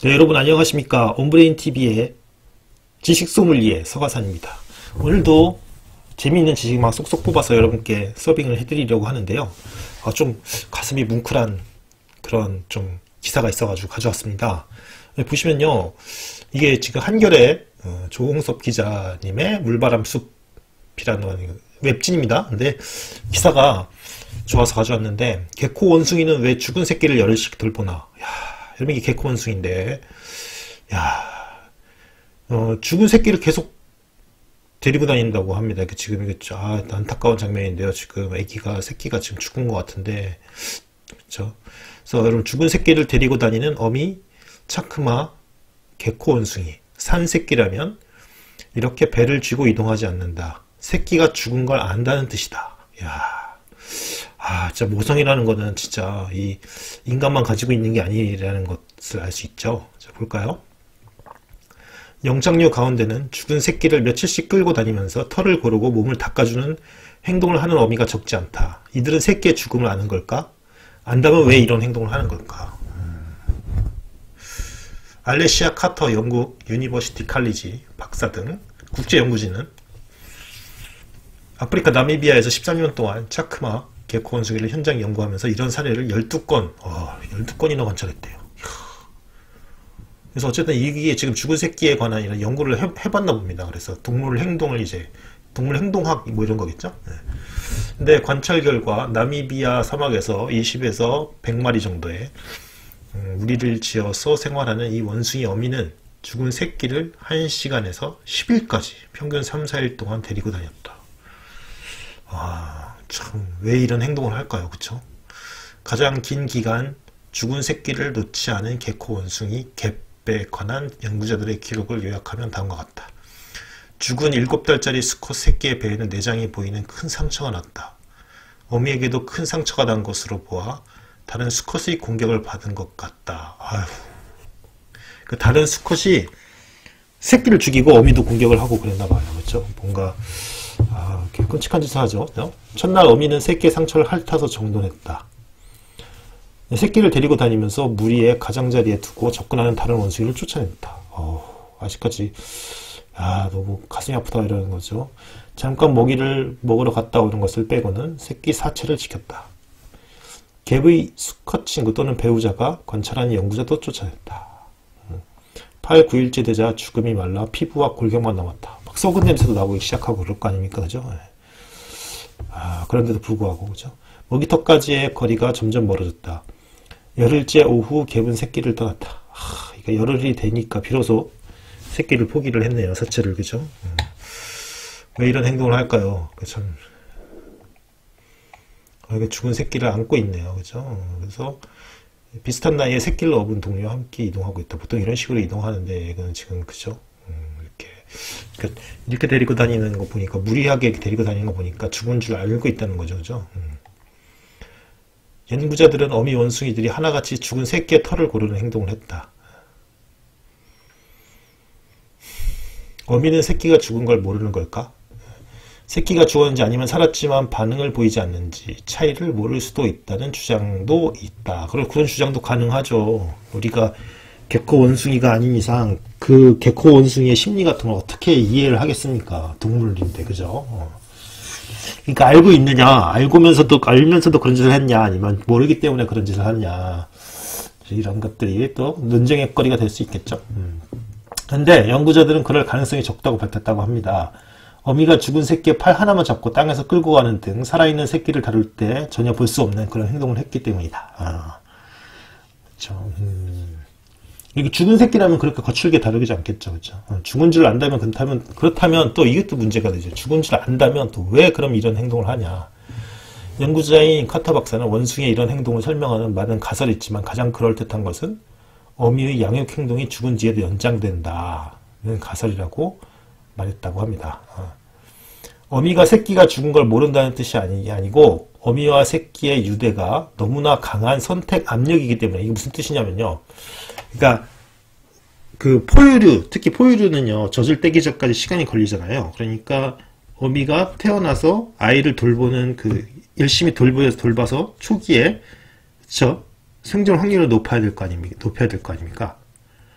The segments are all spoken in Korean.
네, 여러분 안녕하십니까. 온브레인TV의 지식소믈리에 서가산입니다. 오늘도 재미있는 지식 막 쏙쏙 뽑아서 여러분께 서빙을 해드리려고 하는데요. 좀 가슴이 뭉클한 그런 좀 기사가 있어가지고 가져왔습니다. 보시면요, 이게 지금 한겨레 조홍섭 기자님의 물바람 숲이라는 웹진입니다. 근데 기사가 좋아서 가져왔는데, 개코 원숭이는 왜 죽은 새끼를 열흘씩 돌보나. 야, 여러분, 이게 개코 원숭이인데, 야, 죽은 새끼를 계속 데리고 다닌다고 합니다. 지금 이게 안타까운 장면인데요. 지금 새끼가 지금 죽은 것 같은데, 그렇죠? 그래서 여러분, 죽은 새끼를 데리고 다니는 어미, 차크마, 개코 원숭이, 산 새끼라면 이렇게 배를 쥐고 이동하지 않는다. 새끼가 죽은 걸 안다는 뜻이다. 야. 진짜 모성이라는 거는 진짜 이 인간만 가지고 있는 게 아니라는 것을 알 수 있죠. 자, 볼까요? 영장류 가운데는 죽은 새끼를 며칠씩 끌고 다니면서 털을 고르고 몸을 닦아주는 행동을 하는 어미가 적지 않다. 이들은 새끼의 죽음을 아는 걸까? 안다면 왜 이런 행동을 하는 걸까? 알레시아 카터 영국 유니버시티 칼리지 박사 등 국제연구진은 아프리카 나미비아에서 13년 동안 차크마 개코 원숭이를 현장 연구하면서 이런 사례를 12건, 12건이나 관찰했대요. 그래서 어쨌든 이게 지금 죽은 새끼에 관한 이런 연구를 해봤나 봅니다. 그래서 동물 행동을 동물 행동학 뭐 이런 거겠죠? 네. 근데 관찰 결과 나미비아 사막에서 20에서 100마리 정도의 무리를 지어서 생활하는 이 원숭이 어미는 죽은 새끼를 1시간에서 10일까지 평균 3, 4일 동안 데리고 다녔다. 참, 왜 이런 행동을 할까요? 그쵸? 가장 긴 기간 죽은 새끼를 놓지 않은 개코 원숭이 갯배에 관한 연구자들의 기록을 요약하면 다음과 같다. 죽은 7달짜리 수컷 새끼의 배에는 내장이 보이는 큰 상처가 났다. 어미에게도 큰 상처가 난 것으로 보아 다른 수컷의 공격을 받은 것 같다. 그 다른 수컷이 새끼를 죽이고 어미도 공격을 하고 그랬나 봐요. 그렇죠? 뭔가 끔찍한 짓을 하죠. 첫날 어미는 새끼의 상처를 핥아서 정돈했다. 새끼를 데리고 다니면서 무리의 가장자리에 두고 접근하는 다른 원숭이를 쫓아냈다. 아직까지 너무 가슴이 아프다 이러는 거죠. 잠깐 먹이를 먹으러 갔다 오는 것을 빼고는 새끼 사체를 지켰다. 갭의 수컷 친구 또는 배우자가 관찰하는 연구자도 쫓아냈다. 8, 9일째 되자 죽음이 말라 피부와 골격만 남았다. 막 썩은 냄새도 나고 시작하고 그럴 거 아닙니까? 그죠? 그런데도 불구하고, 그죠? 먹이터까지의 거리가 점점 멀어졌다. 열흘째 오후 갭은 새끼를 떠났다. 그러니까 열흘이 되니까 비로소 새끼를 포기를 했네요. 사체를, 그죠? 왜 이런 행동을 할까요? 참, 죽은 새끼를 안고 있네요. 그죠? 그래서 비슷한 나이에 새끼를 업은 동료와 함께 이동하고 있다. 보통 이런 식으로 이동하는데, 이거는 지금, 그죠? 이렇게 데리고 다니는 거 보니까, 무리하게 데리고 다니는 거 보니까 죽은 줄 알고 있다는 거죠. 그죠? 연구자들은 어미 원숭이들이 하나같이 죽은 새끼의 털을 고르는 행동을 했다. 어미는 새끼가 죽은 걸 모르는 걸까? 새끼가 죽었는지 아니면 살았지만 반응을 보이지 않는지 차이를 모를 수도 있다는 주장도 있다. 그런 주장도 가능하죠. 우리가 개코 원숭이가 아닌 이상 그 개코 원숭이의 심리 같은 걸 어떻게 이해를 하겠습니까? 동물인데, 그죠? 그러니까 알고 있느냐, 알면서도 그런 짓을 했냐, 아니면 모르기 때문에 그런 짓을 하느냐, 이런 것들이 또 논쟁의 거리가 될 수 있겠죠. 근데 연구자들은 그럴 가능성이 적다고 밝혔다고 합니다. 어미가 죽은 새끼의 팔 하나만 잡고 땅에서 끌고 가는 등 살아있는 새끼를 다룰 때 전혀 볼 수 없는 그런 행동을 했기 때문이다. 그렇죠. 이게 죽은 새끼라면 그렇게 거칠게 다루지 않겠죠. 그렇죠? 죽은 줄 안다면 그렇다면 또 이것도 문제가 되죠. 죽은 줄 안다면 또 왜 그럼 이런 행동을 하냐. 연구자인 카터 박사는 원숭이의 이런 행동을 설명하는 많은 가설이 있지만 가장 그럴듯한 것은 어미의 양육 행동이 죽은 뒤에도 연장된다는 가설이라고 말했다고 합니다. 어미가 새끼가 죽은 걸 모른다는 뜻이 아니고 어미와 새끼의 유대가 너무나 강한 선택 압력이기 때문에. 이게 무슨 뜻이냐면요, 그러니까 그 포유류, 특히 포유류는요 젖을 떼기 전까지 시간이 걸리잖아요. 그러니까 어미가 태어나서 아이를 돌보는 열심히 돌봐서 초기에, 그쵸? 생존 확률을 높여야 될 거 아닙니까?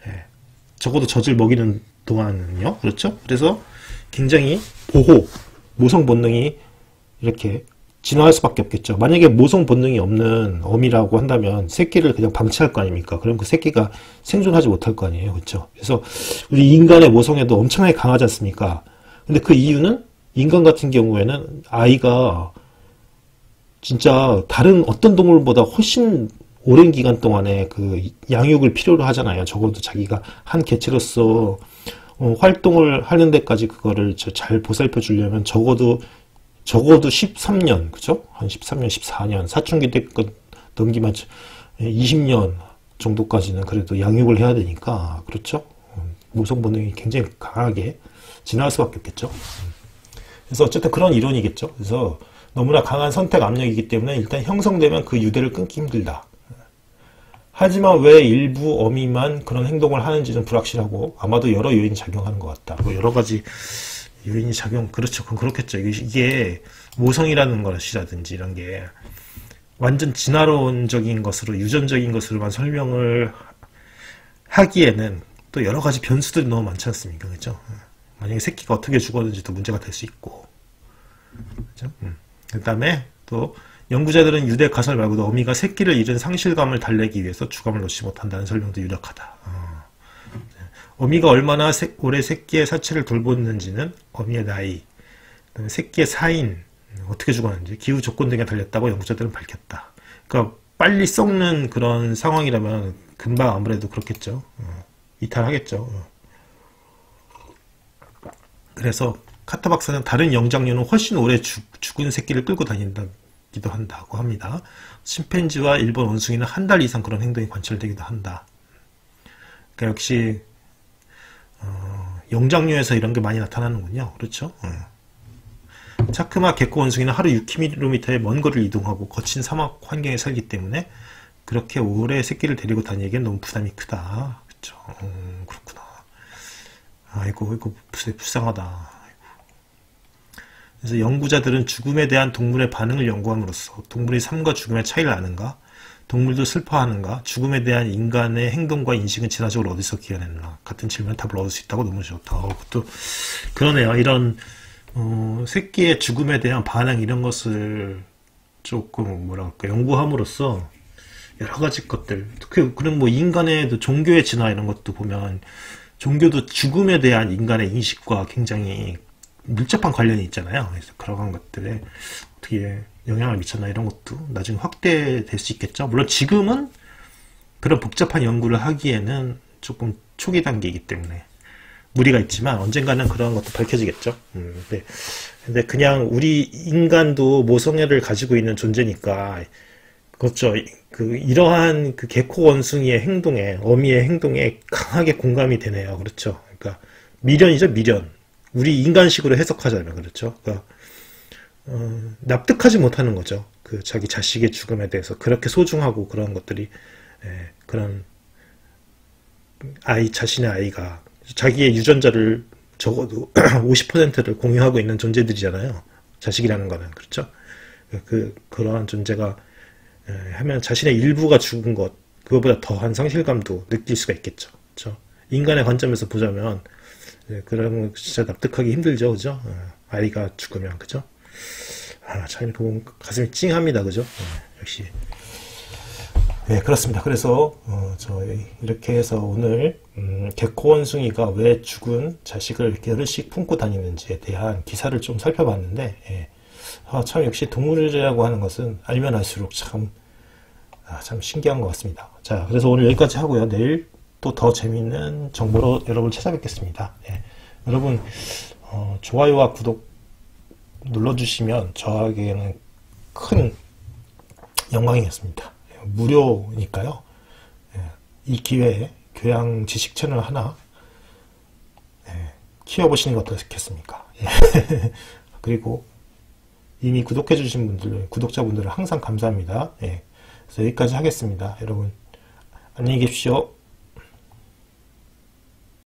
예. 적어도 젖을 먹이는 동안은요. 그렇죠? 그래서 굉장히 보호, 모성 본능이 이렇게 진화할 수밖에 없겠죠. 만약에 모성 본능이 없는 어미라고 한다면 새끼를 그냥 방치할 거 아닙니까? 그럼 그 새끼가 생존하지 못할 거 아니에요. 그렇죠? 그래서 우리 인간의 모성애도 엄청나게 강하지 않습니까? 근데 그 이유는 인간 같은 경우에는 아이가 진짜 다른 어떤 동물보다 훨씬 오랜 기간 동안에 그 양육을 필요로 하잖아요. 적어도 자기가 한 개체로서 활동을 하는 데까지 그거를 잘 보살펴 주려면 적어도 13년, 그죠? 한 13년, 14년, 사춘기 때껏 넘기면 20년 정도까지는 그래도 양육을 해야 되니까, 그렇죠? 모성 본능이 굉장히 강하게 진화할 수밖에 없겠죠. 그래서 어쨌든 그런 이론이겠죠. 그래서 너무나 강한 선택 압력이기 때문에 일단 형성되면 그 유대를 끊기 힘들다. 하지만 왜 일부 어미만 그런 행동을 하는지는 불확실하고 아마도 여러 요인이 작용하는 것 같다. 뭐 여러 가지 요인이 작용, 그렇죠. 그럼 그렇겠죠. 이게 모성이라는 것이라든지 이런 게 완전 진화론적인 것으로, 유전적인 것으로만 설명을 하기에는 또 여러 가지 변수들이 너무 많지 않습니까? 그죠? 만약에 새끼가 어떻게 죽었는지도 문제가 될 수 있고. 그죠? 그 다음에 또 연구자들은 유대 가설 말고도 어미가 새끼를 잃은 상실감을 달래기 위해서 주감을 놓지 못한다는 설명도 유력하다. 어미가 얼마나 오래 새끼의 사체를 돌보는지는 어미의 나이, 새끼의 사인, 어떻게 죽었는지, 기후 조건 등에 달렸다고 연구자들은 밝혔다. 그러니까 빨리 썩는 그런 상황이라면 금방 아무래도 그렇겠죠. 이탈하겠죠. 그래서 카터 박사는 다른 영장류는 훨씬 오래 죽은 새끼를 끌고 다닌다기도 한다고 합니다. 침팬지와 일본 원숭이는 한 달 이상 그런 행동이 관찰되기도 한다. 그러니까 역시 영장류에서 이런 게 많이 나타나는군요. 그렇죠? 차크마 개코 원숭이는 하루 6km의 먼 거리를 이동하고 거친 사막 환경에 살기 때문에 그렇게 오래 새끼를 데리고 다니기엔 너무 부담이 크다. 그렇죠? 그렇구나. 아이고, 이거 불쌍하다. 그래서 연구자들은 죽음에 대한 동물의 반응을 연구함으로써 동물의 삶과 죽음의 차이를 아는가? 동물도 슬퍼하는가? 죽음에 대한 인간의 행동과 인식은 진화적으로 어디서 기어냈나? 같은 질문에 답을 얻을 수 있다고. 너무 좋다. 그것도 그러네요. 이런 새끼의 죽음에 대한 반응 이런 것을 조금 뭐랄까 연구함으로써 여러 가지 것들, 그런 뭐 인간의 종교의 진화 이런 것도 보면 종교도 죽음에 대한 인간의 인식과 굉장히 밀접한 관련이 있잖아요. 그래서 그런 것들에 어떻게 영향을 미쳤나 이런 것도 나중에 확대될 수 있겠죠. 물론 지금은 그런 복잡한 연구를 하기에는 조금 초기 단계이기 때문에 무리가 있지만 언젠가는 그런 것도 밝혀지겠죠. 근데 그냥 우리 인간도 모성애를 가지고 있는 존재니까 그렇죠. 이러한 그 개코 원숭이의 행동에, 어미의 행동에 강하게 공감이 되네요. 그렇죠. 그러니까 미련이죠, 미련. 우리 인간식으로 해석하자면 그렇죠. 그러니까 납득하지 못하는 거죠. 그 자기 자식의 죽음에 대해서 그렇게 소중하고 그런 것들이 그런 자신의 아이가 자기의 유전자를 적어도 50%를 공유하고 있는 존재들이잖아요. 자식이라는 거는 그렇죠. 그러한 존재가 하면 자신의 일부가 죽은 것 그거보다 더한 상실감도 느낄 수가 있겠죠. 그렇죠? 인간의 관점에서 보자면 그런 거 진짜 납득하기 힘들죠, 그죠? 아이가 죽으면 그죠? 참 이렇게 보면 가슴이 찡합니다, 그죠? 역시. 네, 그렇습니다. 그래서 저희 이렇게 해서 오늘 개코 원숭이가 왜 죽은 자식을 이렇게 여럿씩 품고 다니는지에 대한 기사를 좀 살펴봤는데, 참 역시 동물이라고 하는 것은 알면 알수록 참 신기한 것 같습니다. 자, 그래서 오늘 여기까지 하고요. 내일 또 더 재미있는 정보로 여러분을 찾아뵙겠습니다. 여러분 좋아요와 구독 눌러주시면 저에게는 큰 영광이겠습니다. 무료니까요. 이 기회에 교양 지식 채널 하나 키워보시는 것 어떻겠습니까? 그리고 이미 구독해주신 분들, 구독자분들은 항상 감사합니다. 그래서 여기까지 하겠습니다. 여러분 안녕히 계십시오.